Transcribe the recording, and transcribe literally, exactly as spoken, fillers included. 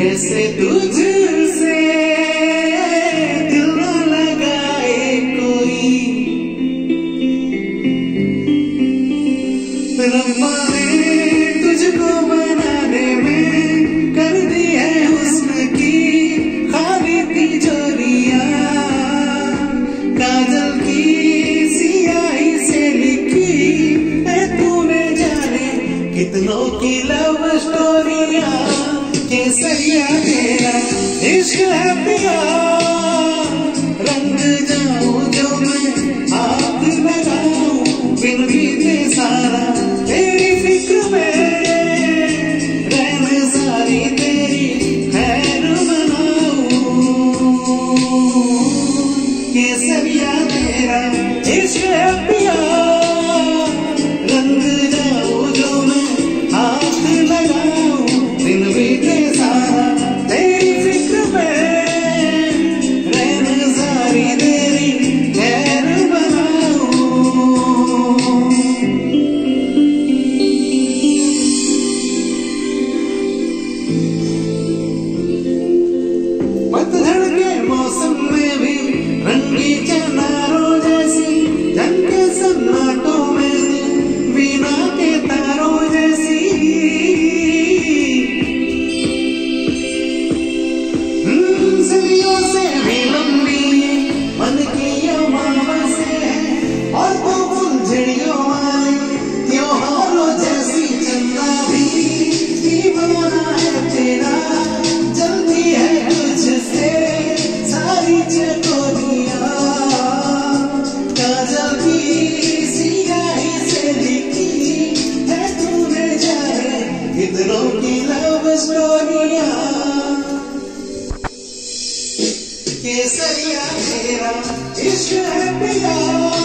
जैसे तुझसे दिल न लगाए कोई। रब्बा ने तुझको बनाने में कर दी है हुस्न की खाली तिजोरियां, काजल की सियाही से लिखी है तूने जाने कितनों की लव स्टोरियां। केसरिया तेरा इश्क है पिया, रंग जाऊं जो मैं हाथ लगाऊं बिन बीते सारा तेरी फिक्र में रहने सारी तेरी खैर मनाऊं। केसरिया तेरा इश्क है पिया, रंग जाऊं जो मैं हाथ लगाऊं बिन बीते सारा तेरी फिक्र में रहने सारी तेरी खैर बनाऊं। पतझड़ के मौसम में भी रंगी चनारों जैसी, जन के सन्नाटों में वीणा के तारों जैसी। सदियों से भी लंबी मन की अमावस्या है, और वो फुलझड़ियों वाले त्योहारों जैसी चंदा भी दीवाना है तेरा। जल्दी है तुझसे सारी चकोरियां, काजल की सियाही से लिखी है तूने जाने कितनों की लव स्टोरियां। केसरिया तेरा इश्क है पिया।